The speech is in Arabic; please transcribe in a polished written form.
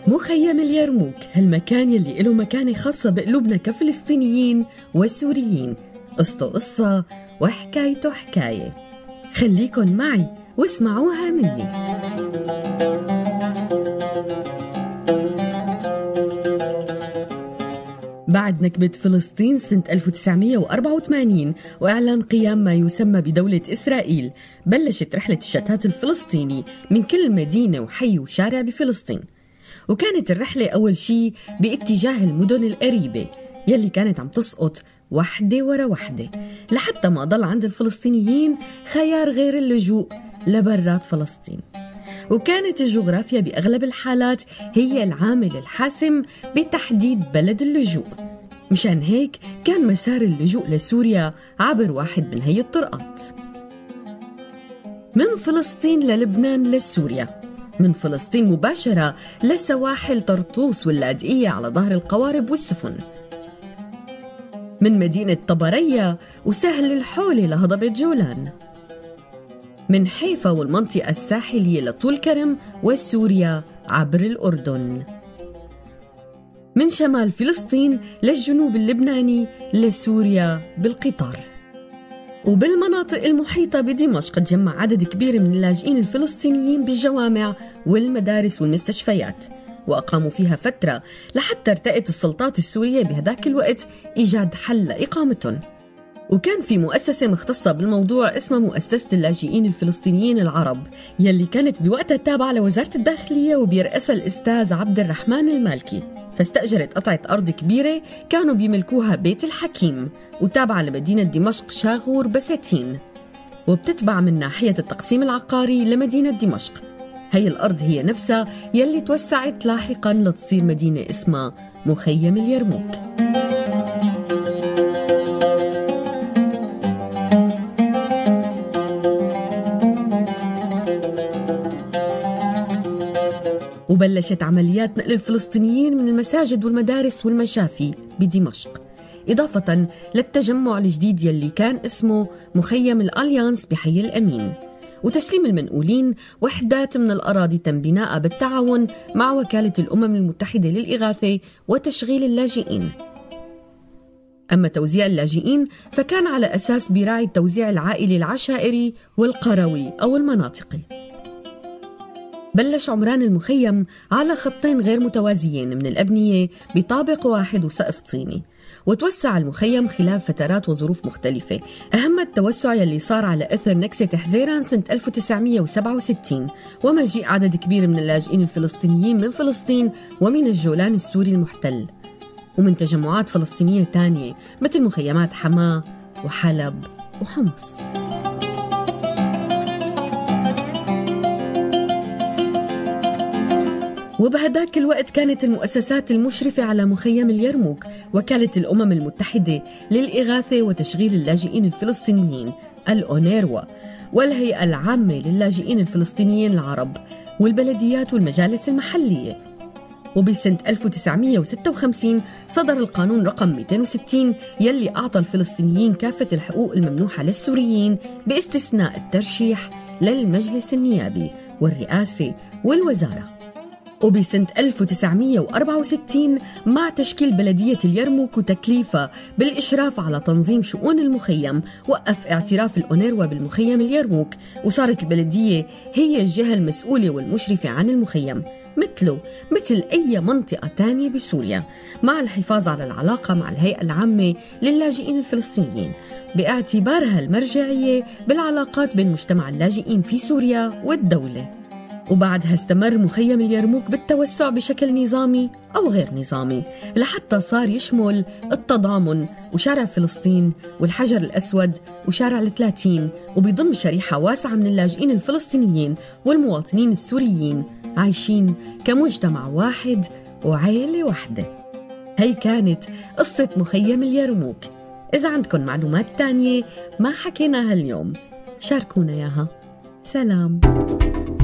مخيم اليرموك، هالمكان يلي له مكانة خاصة بقلوبنا كفلسطينيين وسوريين. قصته قصة وحكايته حكاية. خليكن معي واسمعوها مني. بعد نكبة فلسطين سنة 1984 وإعلان قيام ما يسمى بدولة إسرائيل، بلشت رحلة الشتات الفلسطيني من كل مدينة وحي وشارع بفلسطين. وكانت الرحلة أول شي باتجاه المدن القريبة يلي كانت عم تسقط وحدة ورا وحدة، لحتى ما ضل عند الفلسطينيين خيار غير اللجوء لبرات فلسطين. وكانت الجغرافيا بأغلب الحالات هي العامل الحاسم بتحديد بلد اللجوء. مشان هيك كان مسار اللجوء لسوريا عبر واحد من هي الطرقات: من فلسطين للبنان لسوريا، من فلسطين مباشرة لسواحل طرطوس واللاذقية على ظهر القوارب والسفن، من مدينة طبرية وسهل الحولة لهضبة جولان، من حيفا والمنطقة الساحلية لطول كرم وسوريا عبر الأردن، من شمال فلسطين للجنوب اللبناني لسوريا بالقطار. وبالمناطق المحيطة بدمشق تجمع عدد كبير من اللاجئين الفلسطينيين بالجوامع والمدارس والمستشفيات، وأقاموا فيها فترة لحتى ارتأت السلطات السورية بهداك الوقت إيجاد حل لإقامتهم. وكان في مؤسسة مختصة بالموضوع اسمها مؤسسة اللاجئين الفلسطينيين العرب، يلي كانت بوقتها تابعة لوزارة الداخلية وبيرأسها الأستاذ عبد الرحمن المالكي. فاستأجرت قطعة أرض كبيرة كانوا بيملكوها بيت الحكيم، وتابعة لمدينة دمشق شاغور بساتين، وبتتبع من ناحية التقسيم العقاري لمدينة دمشق. هي الأرض هي نفسها يلي توسعت لاحقاً لتصير مدينة اسمها مخيم اليرموك. وبلشت عمليات نقل الفلسطينيين من المساجد والمدارس والمشافي بدمشق، إضافة للتجمع الجديد يلي كان اسمه مخيم الأليانس بحي الأمين، وتسليم المنقولين وحدات من الأراضي تم بناءها بالتعاون مع وكالة الأمم المتحدة للإغاثة وتشغيل اللاجئين. أما توزيع اللاجئين فكان على أساس براعي التوزيع العائلي العشائري والقروي أو المناطقي. بلش عمران المخيم على خطين غير متوازيين من الأبنية بطابق واحد وسقف طيني، وتوسع المخيم خلال فترات وظروف مختلفة. أهم التوسع يلي صار على أثر نكسة حزيران سنة 1967 ومجيء عدد كبير من اللاجئين الفلسطينيين من فلسطين ومن الجولان السوري المحتل، ومن تجمعات فلسطينية تانية مثل مخيمات حماة وحلب وحمص. وبهداك الوقت كانت المؤسسات المشرفة على مخيم اليرموك وكالة الأمم المتحدة للإغاثة وتشغيل اللاجئين الفلسطينيين الأونيروا، والهيئة العامة للاجئين الفلسطينيين العرب، والبلديات والمجالس المحلية. وبسنة 1956 صدر القانون رقم 260 يلي أعطى الفلسطينيين كافة الحقوق الممنوحة للسوريين باستثناء الترشيح للمجلس النيابي والرئاسة والوزارة. وبسنة 1964 مع تشكيل بلدية اليرموك وتكليفها بالإشراف على تنظيم شؤون المخيم، وقف اعتراف الأونيروا بالمخيم اليرموك، وصارت البلدية هي الجهة المسؤولة والمشرفة عن المخيم مثل أي منطقة تانية بسوريا، مع الحفاظ على العلاقة مع الهيئة العامة للاجئين الفلسطينيين باعتبارها المرجعية بالعلاقات بين مجتمع اللاجئين في سوريا والدولة. وبعدها استمر مخيم اليرموك بالتوسع بشكل نظامي أو غير نظامي لحتى صار يشمل التضامن وشارع فلسطين والحجر الأسود وشارع ال30، وبيضم شريحة واسعة من اللاجئين الفلسطينيين والمواطنين السوريين عايشين كمجتمع واحد وعائلة واحدة. هي كانت قصة مخيم اليرموك. إذا عندكم معلومات تانية ما حكيناها اليوم شاركونا ياها. سلام.